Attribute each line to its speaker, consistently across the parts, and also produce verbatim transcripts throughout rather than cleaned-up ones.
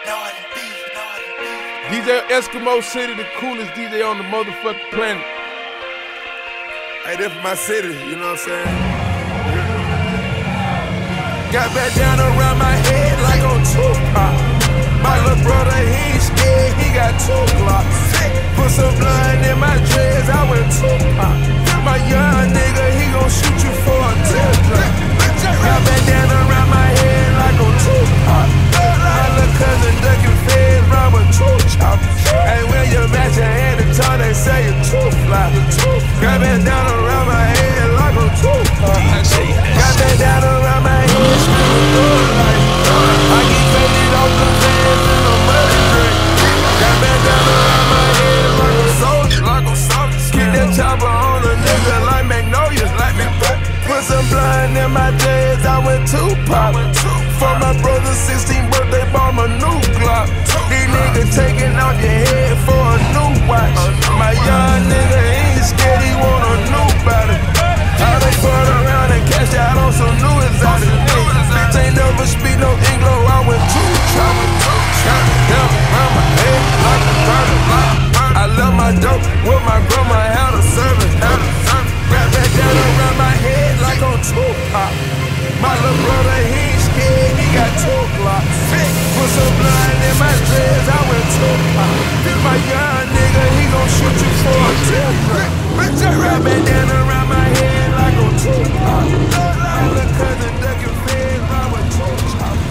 Speaker 1: D J Eskimo City, the coolest D J on the motherfucking planet.
Speaker 2: Hey, this for my city, you know what I'm saying? Got back down around my head like on Tupac. My little brother, he ain't scared, he got two blocks. Put some blood in my dreads, I went Tupac. My young nigga, he gon' shoot you for a teardrop. Got back down around my head like on Tupac. My little cousin ducking feds, run with two choppers. Hey, when you match your hand and tongue, they say you're too fly. Got back down around my head like on Tupac. Got back down around my head, screaming through like I get faded off the fans in a muddy drink. Got back down around my head like a soldier, like a soldier. Keep that chopper on a nigga like Magnolia, like me. Put some blood in my dreads, I went Tupac. For my brother's sixteenth birthday, bought my new Glock. These niggas taking off your head for a new watch. My young nigga ain't scared, he want a new body. I done fought around and cashed out on some new exotic. Bitch ain't never speak no Anglo, I went too chopping. Shot down around my head like a burner. I love my dope with my grandma, had a servant. Got back down around my head like on Tupac. My little brother, he ain't scared, he got two blocks. Put some blood in my dreads, I went Tupac. My young nigga, he gon' shoot you for a teardrop. Got back down around my head like on Tupac. My little cousin ducking feds, run with two choppers.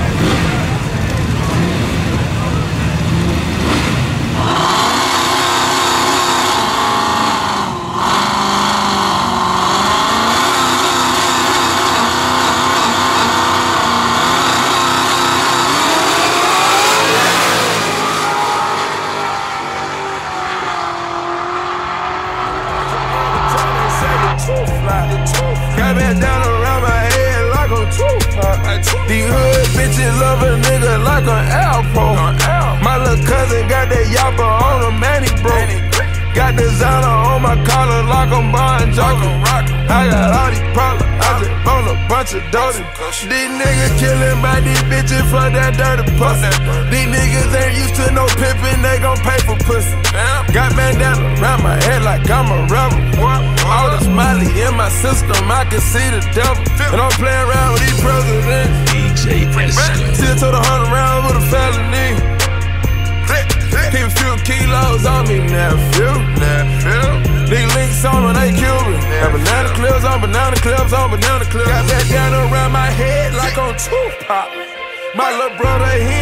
Speaker 2: Got back down around my head like on Tupac. These hood bitches love a nigga like an Alpo. My little cousin got that yapper on a manny bro. Got designer on my collar like I'm Bon Jovi. I got all these problems, I just roll a bunch of dozy. These niggas killing by these bitches for that dirty pussy. These niggas ain't used to no pimpin', they gon' pay for pussy. Got bandana around my head like I'm a rebel. All the smiley in my system, I can see the devil. And I'm playing around with these presidents.
Speaker 3: D J Eskimo.
Speaker 2: Still told a hundred rounds with a felony. Keep a few kilos on me, nephew. These links on me, they Cuban. Got banana clips on banana clips on banana clips. Got that down around my head like on Tupac. My little brother, he